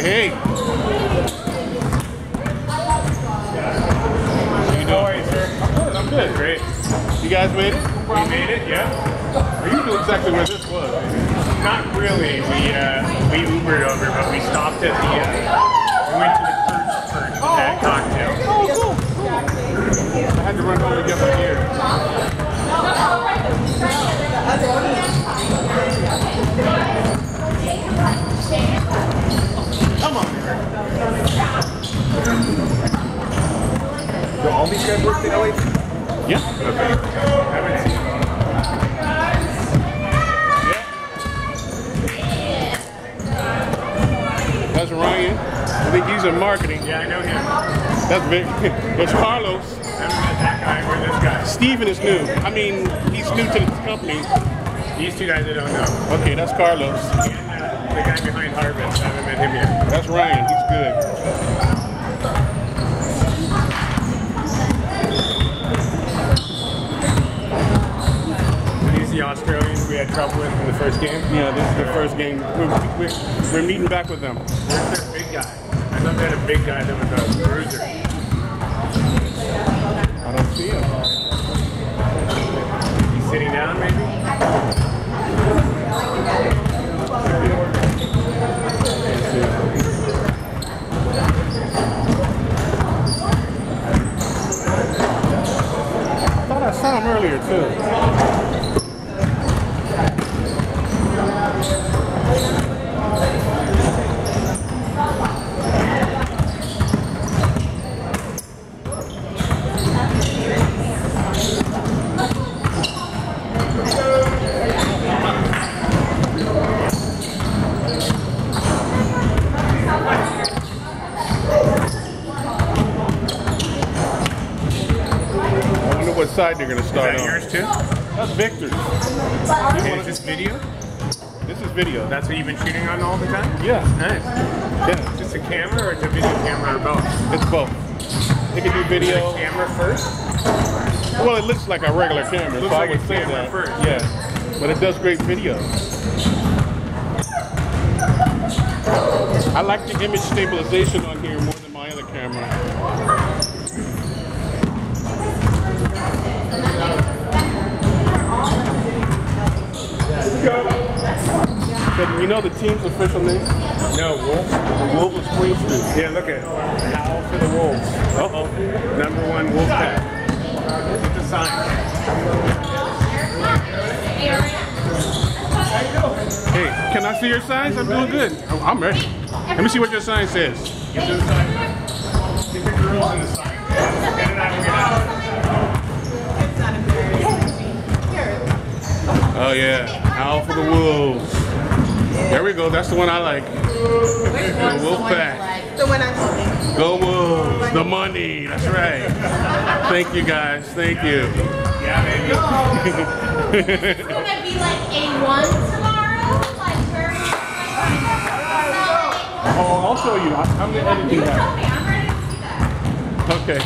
hey. How are you, sir? I'm good. Great. You guys made it? We made it, yeah. You knew exactly where this was. Not really. We Ubered over, but we stopped at the, we went to the Church and had cocktails. Oh, cool. I had to run home and get my gear. Come on. Do all these guys work in LA? Yeah. Okay. Haven't seen them. That's Ryan. I think he's in marketing. Yeah, I know him. That's Vic. There's Carlos. I haven't met that guy or this guy. Steven is new. I mean, he's new to the company. These two guys I don't know. Okay, that's Carlos. And the guy behind Harvest, I haven't met him yet. That's Ryan. He's good. These are the Australians we had trouble with in the first game. Yeah, this is the first game. We're meeting back with them. Where's their big guy? I thought they had a big guy that was a bruiser. I don't see him. He's sitting down, maybe? I thought I saw him earlier too. What side they're going to start Is that on? yours too? That's Victor's. Okay, is this video? This is video. That's what you've been shooting on all the time? Yeah. Nice. Yeah. Just a camera or it's a video camera or both? It's both. They can do video. The camera first? Well, it looks like a regular camera, Looks so like I would a say camera that. first. Yeah. But it does great video. I like the image stabilization on here more than my other camera. But you know the team's official name? No, Wolves. The Wolves of Spring Street. Yeah, look at Howl for the Wolves. Uh-oh. #1 Wolf pack. Look at the sign. Hey, can I see your signs? I'm doing good. I'm ready. Let me see what your sign says. Get those signs. Get the girls in the sign. Get it out, get it out. Oh yeah, Howl for the Wolves. There we go. That's the one I like. The Wolf pack. The one I'm holding. Go Wolves. The money. That's right. Thank you guys. Thank you. Yeah, baby. It's gonna be like A1 tomorrow, like very. Oh, I'll show you. I'm the editing guy. I'm ready to see that. Okay.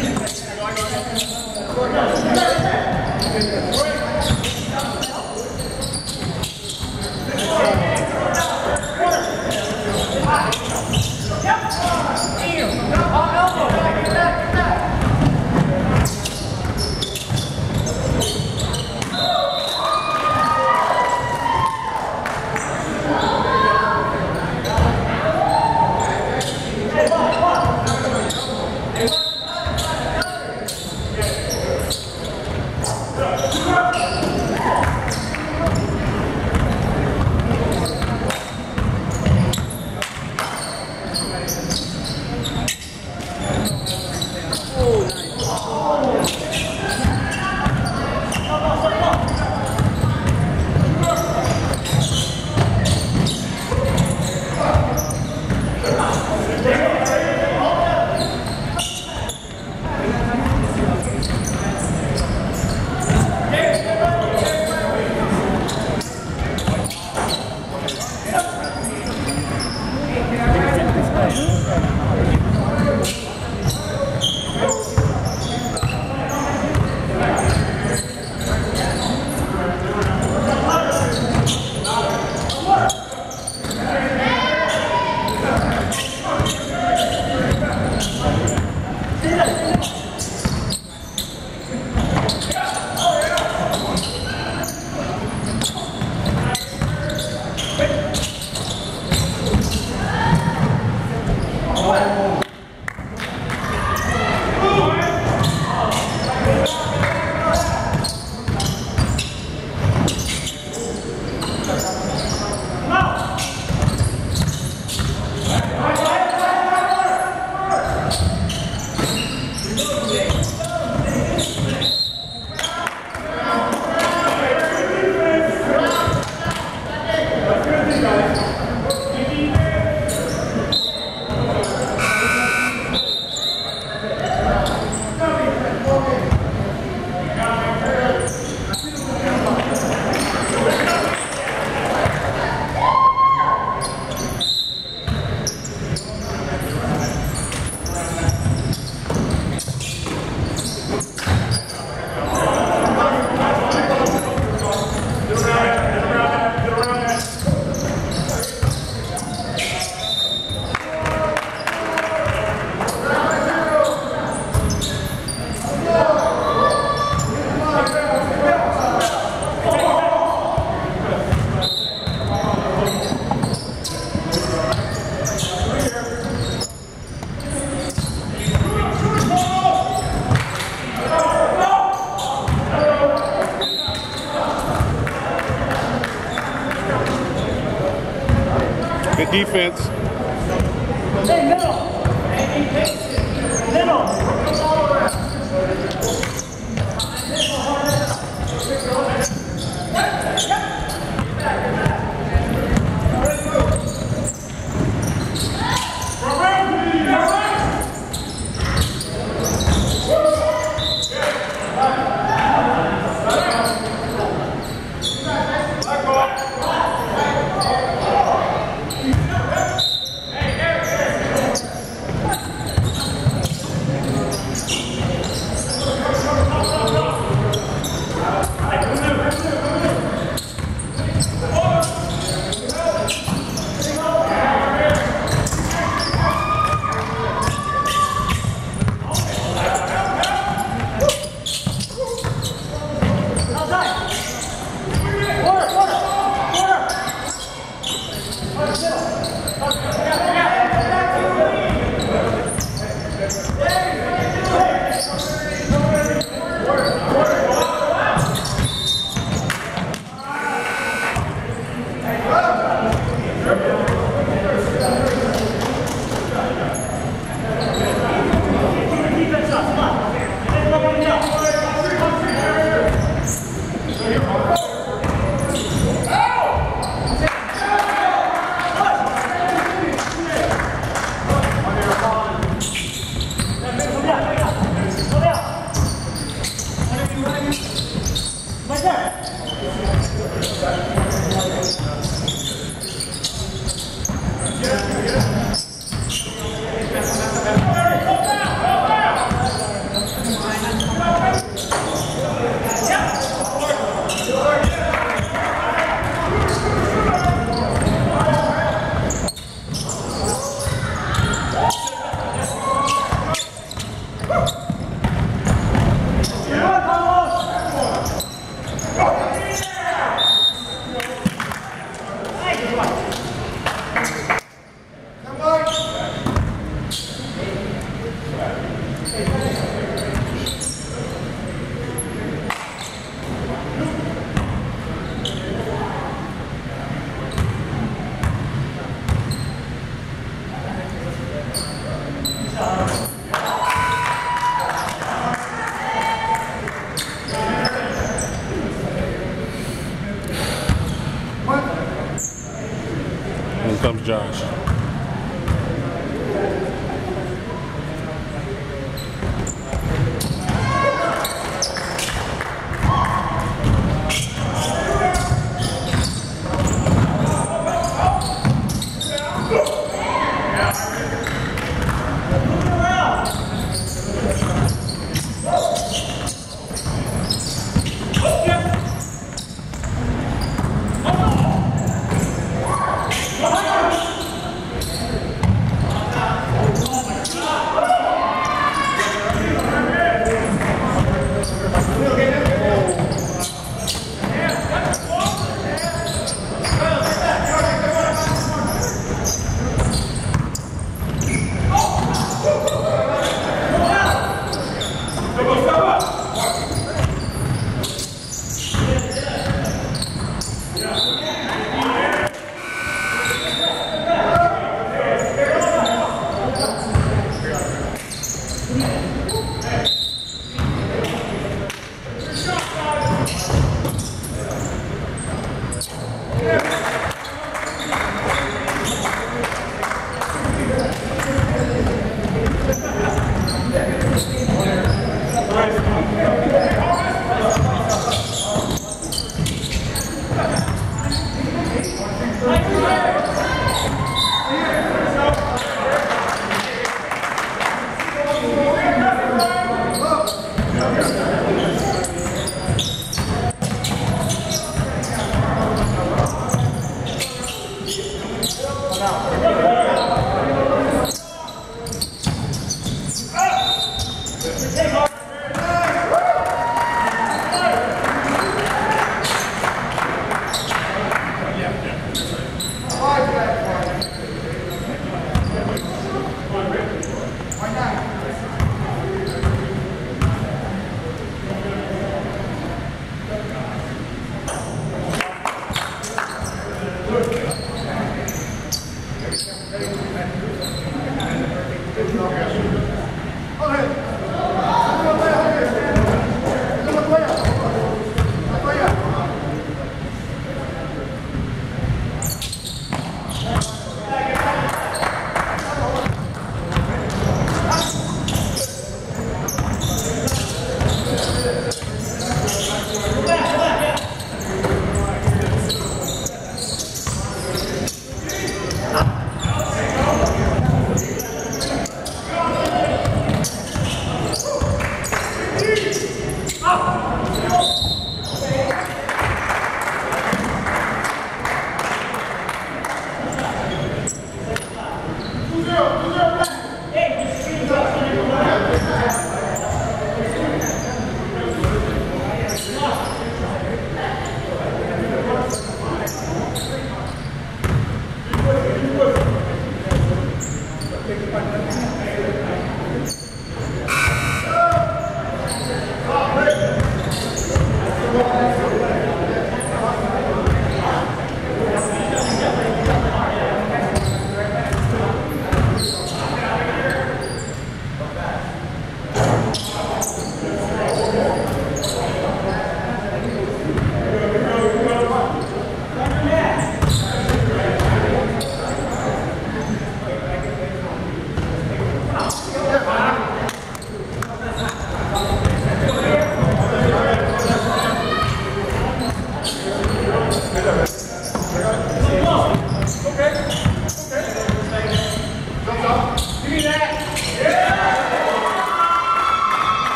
Good defense. Hey, middle. Middle. comes Josh.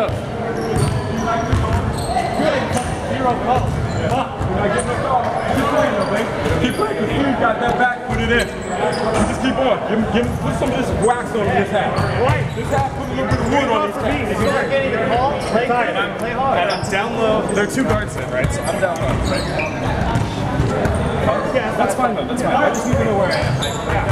up. Zero call. You're not getting no call. Keep playing, though, babe. Keep playing. If you got that back, put it in. Just keep on. Put some of this wax on this hat. Right. This hat, put a little bit of wood on this hat. If you're not getting the call, play hard. And I'm down low. There are two guards in, right? So I'm down low. Right? Yeah, that's fine, though. That's fine. I just need to know where I am.